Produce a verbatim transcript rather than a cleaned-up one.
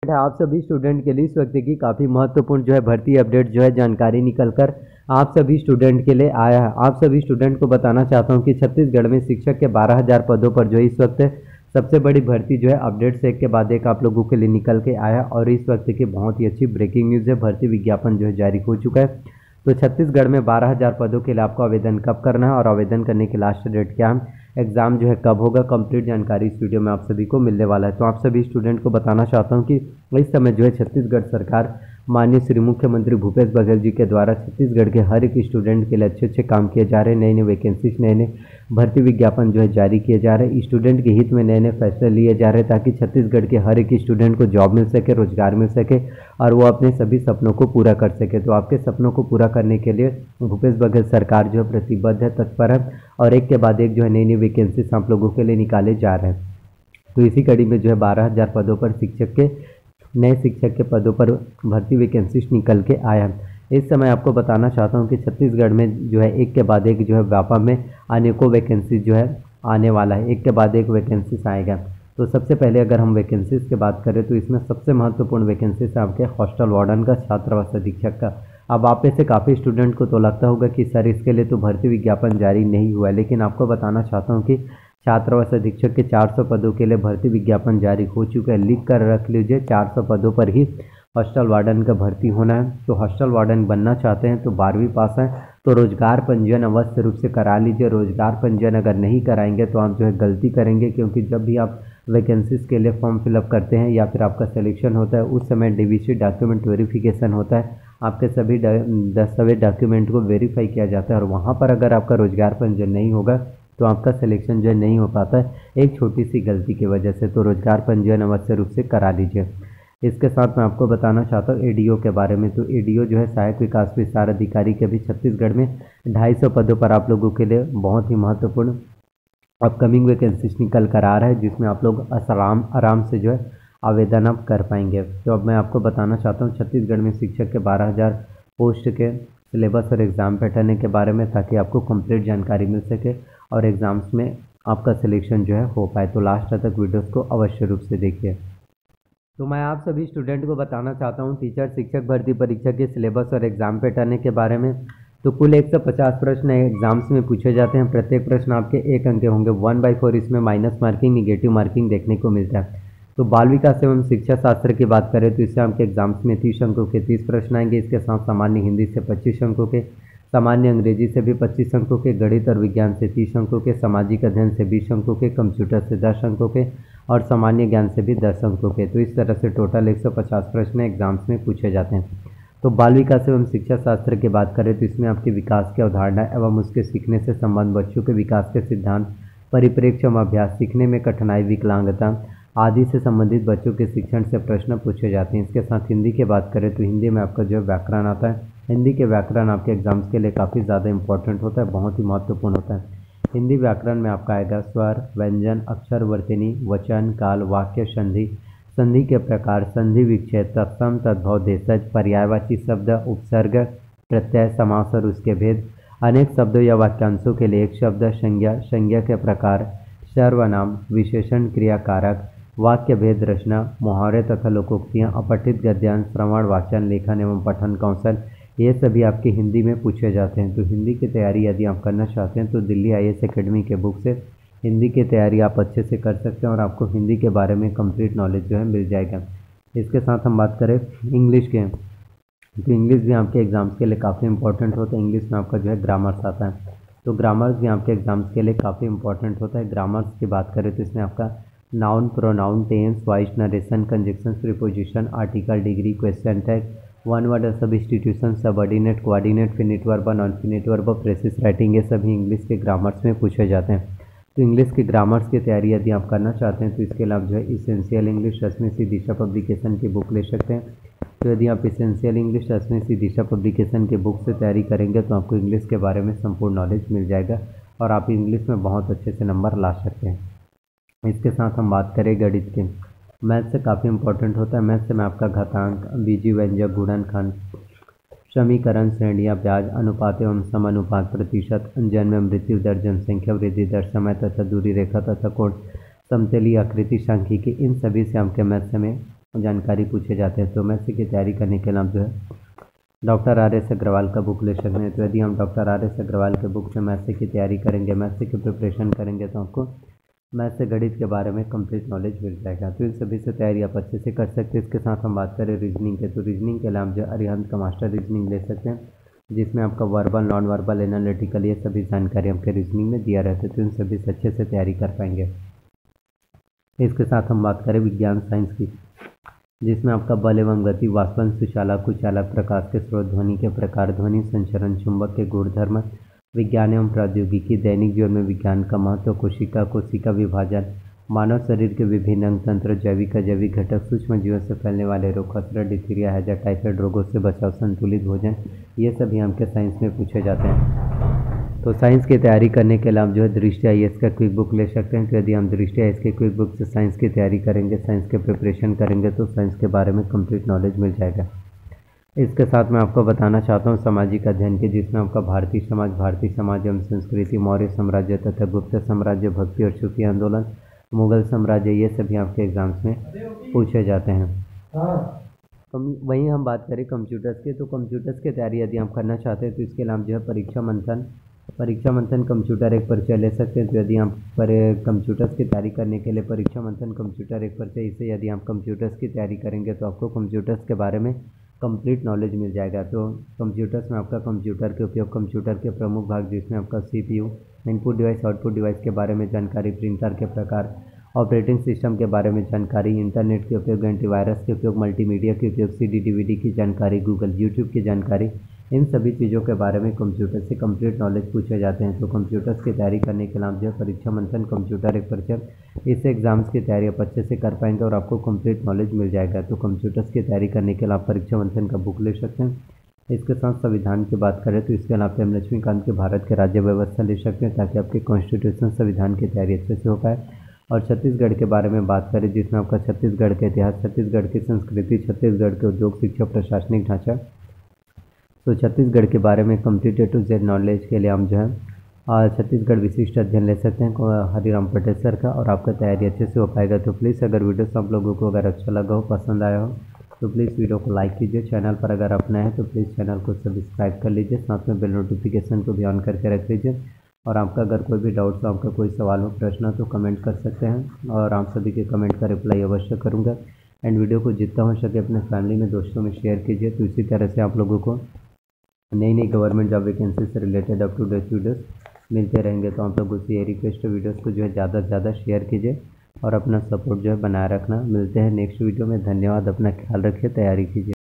आप सभी स्टूडेंट के लिए इस वक्त की काफ़ी महत्वपूर्ण जो है भर्ती अपडेट जो है जानकारी निकल कर आप सभी स्टूडेंट के लिए आया है। आप सभी स्टूडेंट को बताना चाहता हूं कि छत्तीसगढ़ में शिक्षक के बारह हज़ार पदों पर जो है इस वक्त सबसे बड़ी भर्ती जो है अपडेट से एक के बाद एक आप लोगों के लिए निकल के आया और इस वक्त की बहुत ही अच्छी ब्रेकिंग न्यूज़ है। भर्ती विज्ञापन जो है जारी हो चुका है। तो छत्तीसगढ़ में बारह हज़ार पदों के लिए आपको आवेदन कब करना है और आवेदन करने की लास्ट डेट क्या है, एग्ज़ाम जो है कब होगा, कंप्लीट जानकारी इस वीडियो में आप सभी को मिलने वाला है। तो आप सभी स्टूडेंट को बताना चाहता हूं कि इस समय जो है छत्तीसगढ़ सरकार माननीय श्री मुख्यमंत्री भूपेश बघेल जी के द्वारा छत्तीसगढ़ के हर एक स्टूडेंट के लिए अच्छे अच्छे काम किए जा रहे हैं। नए नए वैकेंसीज, नए नए भर्ती विज्ञापन जो है जारी किए जा रहे हैं। स्टूडेंट के हित में नए नए फैसले लिए जा रहे हैं ताकि छत्तीसगढ़ के हर एक स्टूडेंट को जॉब मिल सके, रोजगार मिल सके और वो अपने सभी सपनों को पूरा कर सके। तो आपके सपनों को पूरा करने के लिए भूपेश बघेल सरकार जो है प्रतिबद्ध है, तत्पर है और एक के बाद एक जो है नई नई वैकेंसीज आप लोगों के लिए निकाले जा रहे हैं। तो इसी कड़ी में जो है बारह हज़ार पदों पर शिक्षक के नए शिक्षक के पदों पर भर्ती वैकेंसीज निकल के आया। इस समय आपको बताना चाहता हूं कि छत्तीसगढ़ में जो है एक के बाद एक जो है व्यापा में अनेकों वैकेंसीज जो है आने वाला है। एक के बाद एक वैकेंसीज आएगा। तो सबसे पहले अगर हम वैकेंसीज की बात करें तो इसमें सबसे महत्वपूर्ण वैकेंसीज आपके हॉस्टल वार्डन का, छात्रावास अधीक्षक का। अब आप में से काफ़ी स्टूडेंट को तो लगता होगा कि सर इसके लिए तो भर्ती विज्ञापन जारी नहीं हुआ है, लेकिन आपको बताना चाहता हूँ कि छात्रावास अधीक्षक के चार सौ पदों के लिए भर्ती विज्ञापन जारी हो चुका है। लिख कर रख लीजिए, चार सौ पदों पर ही हॉस्टल वार्डन का भर्ती होना है। तो हॉस्टल वार्डन बनना चाहते हैं तो बारहवीं पास हैं तो रोजगार पंजीयन अवश्य रूप से करा लीजिए। रोजगार पंजीयन अगर नहीं कराएंगे तो आप जो है गलती करेंगे, क्योंकि जब भी आप वैकेंसीज के लिए फॉर्म फिलअप करते हैं या फिर आपका सिलेक्शन होता है उस समय डीवीसी डॉक्यूमेंट वेरिफिकेशन होता है। आपके सभी दस्तावेज डॉक्यूमेंट को वेरीफाई किया जाता है और वहाँ पर अगर आपका रोजगार पंजीयन नहीं होगा तो आपका सिलेक्शन जो है नहीं हो पाता है, एक छोटी सी गलती की वजह से। तो रोजगार पंजीयन अवश्य रूप से करा लीजिए। इसके साथ मैं आपको बताना चाहता हूँ एडीओ के बारे में। तो एडीओ जो है सहायक विकास विस्तार अधिकारी के भी छत्तीसगढ़ में ढाई सौ पदों पर आप लोगों के लिए बहुत ही महत्वपूर्ण अपकमिंग वैकेंसीज निकल कर आ रहा है, जिसमें आप लोग आराम आराम से जो है आवेदन आप कर पाएंगे। तो अब मैं आपको बताना चाहता हूँ छत्तीसगढ़ में शिक्षक के बारह हज़ार पोस्ट के सिलेबस और एग्ज़ाम पैटर्न के बारे में, ताकि आपको कंप्लीट जानकारी मिल सके और एग्ज़ाम्स में आपका सिलेक्शन जो है हो पाए। तो लास्ट तक वीडियोस को अवश्य रूप से देखिए। तो मैं आप सभी स्टूडेंट को बताना चाहता हूं टीचर शिक्षक भर्ती परीक्षा के सिलेबस और एग्ज़ाम पैटर्न के बारे में। तो कुल एक सौ पचास प्रश्न एग्जाम्स में पूछे जाते हैं। प्रत्येक प्रश्न आपके एक अंक के होंगे। वन बाई फोर इसमें माइनस मार्किंग, निगेटिव मार्किंग देखने को मिलता है। तो बाल विकास एवं शिक्षा शास्त्र की बात करें तो इससे आपके एग्जाम्स में तीस अंकों के तीस प्रश्न आएंगे। इसके साथ सामान्य हिंदी से पच्चीस अंकों के, सामान्य अंग्रेजी से भी पच्चीस अंकों के, गणित और विज्ञान से तीस अंकों के, सामाजिक अध्ययन से बीस अंकों के, कंप्यूटर से दस अंकों के और सामान्य ज्ञान से भी दस अंकों के। तो इस तरह से टोटल एक सौ पचास प्रश्न एग्जाम्स में पूछे जाते हैं। तो बाल विकास एवं शिक्षा शास्त्र की बात करें तो इसमें आपकी विकास की अवधारणा एवं उसके सीखने से संबंध, बच्चों के विकास के सिद्धांत, परिप्रेक्ष्य एवं अभ्यास, सीखने में कठिनाई, विकलांगता आदि से संबंधित बच्चों के शिक्षण से प्रश्न पूछे जाते हैं। इसके साथ हिंदी की बात करें तो हिंदी में आपका जो है व्याकरण आता है। हिंदी के व्याकरण आपके एग्जाम्स के लिए काफ़ी ज़्यादा इंपॉर्टेंट होता है, बहुत ही महत्वपूर्ण होता है। हिंदी व्याकरण में आपका आएगा स्वर, व्यंजन, अक्षर, वर्तनी, वचन, काल, वाक्य, संधि, संधि के प्रकार, संधि विच्छेद, तत्सम, तद्भव, देशज, पर्यायवाची शब्द, उपसर्ग, प्रत्यय, समास और उसके भेद, अनेक शब्दों या वाक्यांशों के लिए एक शब्द, संज्ञा, संज्ञा के प्रकार, सर्वनाम, विशेषण, क्रिया कारक, वाक्य भेद, रचना, मुहावरे तथा लोकोक्तियाँ, अपठित गद्यांश, श्रवण, वाचन, लेखन एवं पठन कौशल, ये सभी आपके हिंदी में पूछे जाते हैं। तो हिंदी की तैयारी यदि आप करना चाहते हैं तो Delhi I A S academy के बुक से हिंदी की तैयारी आप अच्छे से कर सकते हैं और आपको हिंदी के बारे में कंप्लीट नॉलेज जो है मिल जाएगा। इसके साथ हम बात करें इंग्लिश के, तो इंग्लिश भी आपके एग्ज़ाम्स के लिए काफ़ी इंपॉर्टेंट होता है। इंग्लिश में आपका जो है ग्रामर्स आता है। तो ग्रामर्स भी आपके एग्ज़ाम्स के लिए काफ़ी इंपॉर्टेंट होता है। ग्रामर्स की बात करें तो इसमें आपका noun, pronoun, tense, voice, narration, conjunction, preposition, article, degree, question tag, one word substitution, subordinate, coordinate, finite verb, non finite verb, precis writing, ये सभी इंग्लिश के ग्रामर्स में पूछे जाते हैं। तो इंग्लिश के ग्रामर्स की तैयारी यदि आप करना चाहते हैं तो इसके लिए आप जो है essential English Rashmi C Disha publication की बुक ले सकते हैं। तो यदि आप essential English Rashmi C Disha publication के बुक से तैयारी करेंगे तो आपको इंग्लिश के बारे में संपूर्ण नॉलेज मिल जाएगा और आप इंग्लिश में बहुत अच्छे से नंबर ला सकते हैं। इसके साथ हम बात करें गणित के, मैथ से काफ़ी इंपॉर्टेंट होता है। मैथ से मैं आपका घातांक, बीजी व्यंजक, गुणनखंड, समीकरण, श्रेणियाँ, ब्याज, अनुपात एवं समानुपात, प्रतिशत, जन्म मृत्यु दर, जनसंख्या वृद्धि दर, समय तथा दूरी रेखा तथा कोण, समतलीय आकृति, सांख्यिकी, इन सभी से आपके मैथ में जानकारी पूछे जाते हैं। तो मैथ की तैयारी करने के लिए हम जो है डॉक्टर आर एस अग्रवाल का बुक ले सकते हैं। तो यदि हम डॉक्टर आर एस अग्रवाल के बुक से मैथ की तैयारी करेंगे, मैथ की प्रिपरेशन करेंगे, तो आपको मैथ से गणित के बारे में कंप्लीट नॉलेज मिल जाएगा। तो इन सभी से तैयारी आप अच्छे से कर सकते हैं। इसके साथ हम बात करें रीजनिंग के, तो रीजनिंग के लिए हम जो अरिहंत का मास्टर रीजनिंग ले सकते हैं, जिसमें आपका वर्बल, नॉन वर्बल, एनालिटिकल ये सभी जानकारी आपके रीजनिंग में दिया रहता है। तो इन सभी से अच्छे से तैयारी कर पाएंगे। इसके साथ हम बात करें विज्ञान साइंस की, जिसमें आपका बल एवं गति, वाष्पन, सुचालक, कुचालक, प्रकाश के स्रोत, ध्वनि के प्रकार, ध्वनि संचरण, चुंबक के गुणधर्म, विज्ञान एवं प्रौद्योगिकी, दैनिक जीवन में विज्ञान का महत्व, कोशिका कोशिका विभाजन, मानव शरीर के विभिन्न अंग तंत्र, जैविक अजैविक घटक, सूक्ष्म जीवों से फैलने वाले रोग, खसरा, डिथीरिया, हैजा, टाइफाइड रोगों से बचाव, संतुलित भोजन, ये सभी हमके साइंस में पूछे जाते हैं। तो साइंस की तैयारी करने के लिए आप जो है दृष्टि आई एस का क्विक बुक ले सकते हैं। तो यदि हम दृष्टि आई एस के क्विक बुक से साइंस की तैयारी करेंगे, साइंस के प्रिपरेशन करेंगे, तो साइंस के बारे में कंप्लीट नॉलेज मिल जाएगा। इसके साथ मैं आपको बताना चाहता हूँ सामाजिक अध्ययन के, जिसमें आपका भारतीय समाज, भारतीय समाज एवं संस्कृति, मौर्य साम्राज्य तथा गुप्त साम्राज्य, भक्ति और सूफी आंदोलन, मुगल साम्राज्य, ये सभी आपके एग्जाम्स में पूछे जाते हैं। तो वहीं हम बात करें कंप्यूटर्स के, तो कंप्यूटर्स की तैयारी यदि आप करना चाहते हैं तो इसके लिए आप जो है परीक्षा मंथन परीक्षा मंथन कंप्यूटर एक परिचय ले सकते हैं। तो यदि आप पर कंप्यूटर्स की तैयारी करने के लिए परीक्षा मंथन कंप्यूटर एक परिचय, इसे यदि आप कंप्यूटर्स की तैयारी करेंगे तो आपको कंप्यूटर्स के बारे में कंप्लीट नॉलेज मिल जाएगा। तो कंप्यूटर्स में आपका कंप्यूटर के उपयोग, कंप्यूटर के प्रमुख भाग, जिसमें आपका CPU, input device, output device के बारे में जानकारी, प्रिंटर के प्रकार, ऑपरेटिंग सिस्टम के बारे में जानकारी, इंटरनेट के उपयोग, एंटीवायरस के उपयोग, मल्टीमीडिया के उपयोग, सीडी डीवीडी की जानकारी, गूगल यूट्यूब की जानकारी, इन सभी चीज़ों के बारे में कंप्यूटर से कंप्लीट नॉलेज पूछे जाते हैं। तो कंप्यूटर्स की तैयारी करने के लिए आप जो है परीक्षा मंथन कंप्यूटर एक परिचय, इस एग्ज़ाम्स की तैयारी आप अच्छे से कर पाएंगे और आपको कंप्लीट नॉलेज मिल जाएगा। तो कंप्यूटर्स की तैयारी करने के लिए आप परीक्षा मंथन का बुक ले सकते हैं। इसके साथ संविधान की बात करें तो इसके अलावा हम लक्ष्मीकांत के भारत के राज्य व्यवस्था ले सकते हैं, ताकि आपके कॉन्स्टिट्यूशन संविधान की तैयारी अच्छे से हो पाए। और छत्तीसगढ़ के बारे में बात करें, जिसमें आपका छत्तीसगढ़ का इतिहास, छत्तीसगढ़ की संस्कृति, छत्तीसगढ़ के उद्योग, शिक्षा, प्रशासनिक ढांचा, तो छत्तीसगढ़ के बारे में complete A to Z knowledge के लिए हम जो है छत्तीसगढ़ विशिष्ट अध्ययन ले सकते हैं हरिराम पटेल सर का, और आपका तैयारी अच्छे से हो पाएगा। तो प्लीज़ अगर वीडियो सब लोगों को अगर अच्छा लगा हो, पसंद आया हो, तो प्लीज़ वीडियो को लाइक कीजिए। चैनल पर अगर आप नए हैं तो प्लीज़ चैनल को सब्सक्राइब कर लीजिए, साथ में बेल नोटिफिकेशन को भी ऑन करके रख लीजिए। और आपका अगर कोई भी डाउट्स हो, आपका कोई सवाल हो, प्रश्न हो, तो कमेंट कर सकते हैं और आप सभी के कमेंट का रिप्लाई अवश्य करूँगा। एंड वीडियो को जितना हो सके अपने फैमिली में, दोस्तों में शेयर कीजिए। तो इसी तरह से आप लोगों को नई नई गवर्नमेंट जॉब वैकेंसी से related up to date videos मिलते रहेंगे। तो आप लोगों से ये रिक्वेस्ट है, वीडियोस को जो है ज़्यादा से ज़्यादा शेयर कीजिए और अपना सपोर्ट जो है बनाए रखना। मिलते हैं नेक्स्ट वीडियो में। धन्यवाद, अपना ख्याल रखिए, तैयारी कीजिए।